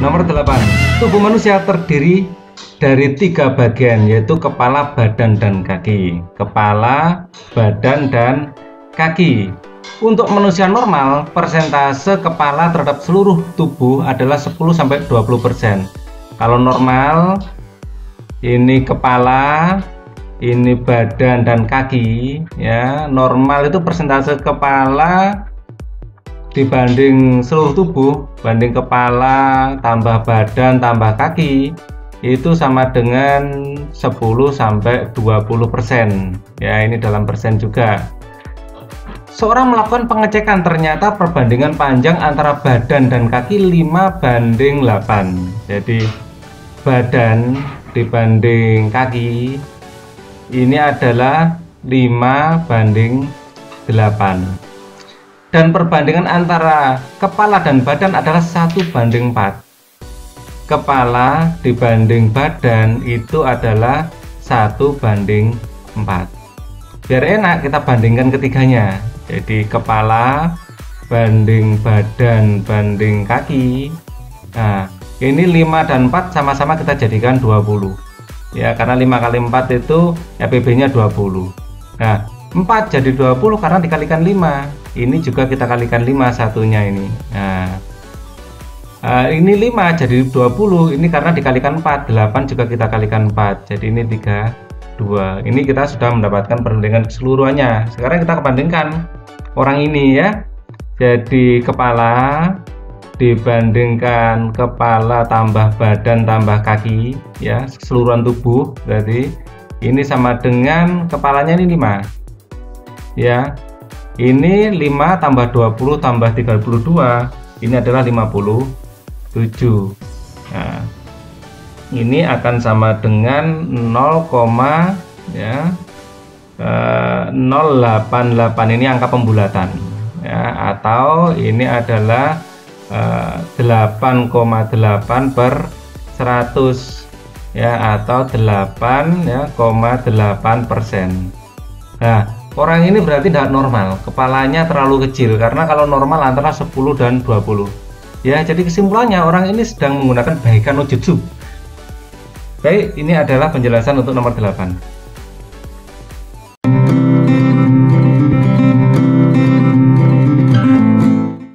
Nomor 8. Tubuh manusia terdiri dari 3 bagian, yaitu kepala, badan, dan kaki. Kepala, badan, dan kaki. Untuk manusia normal, persentase kepala terhadap seluruh tubuh adalah 10-20%. Kalau normal, ini kepala, ini badan dan kaki, ya. Normal itu persentase kepala dibanding seluruh tubuh, banding kepala tambah badan tambah kaki, itu sama dengan 10-20%. Ya, ini dalam persen juga. Seorang melakukan pengecekan, ternyata perbandingan panjang antara badan dan kaki 5:8. Jadi badan dibanding kaki ini adalah 5:8. Dan perbandingan antara kepala dan badan adalah 1:4. Kepala dibanding badan itu adalah 1:4. Biar enak kita bandingkan ketiganya. Jadi kepala banding badan banding kaki. Nah, ini 5 dan 4 sama-sama kita jadikan 20. Ya, karena 5 kali 4 itu ya PB-nya 20. Nah, 4 jadi 20 karena dikalikan 5. Ini juga kita kalikan 5 satunya ini. Nah, ini 5 jadi 20. Ini karena dikalikan 4. 8 juga kita kalikan 4. Jadi ini 32. Ini kita sudah mendapatkan perbandingan keseluruhannya. Sekarang kita bandingkan orang ini ya. Jadi kepala dibandingkan kepala tambah badan tambah kaki, ya, keseluruhan tubuh, berarti ini sama dengan kepalanya ini 5. Ya. Ini 5 tambah 20 tambah 32, ini adalah 57. Nah, ini akan sama dengan 0,088. Ini angka pembulatan, ya, atau ini adalah 8,8/100, ya, atau 8,8%. Nah, orang ini berarti tidak normal, kepalanya terlalu kecil, karena kalau normal antara 10 dan 20. Ya, jadi kesimpulannya orang ini sedang menggunakan Baikano Jutsu. Baik, ini adalah penjelasan untuk nomor 8.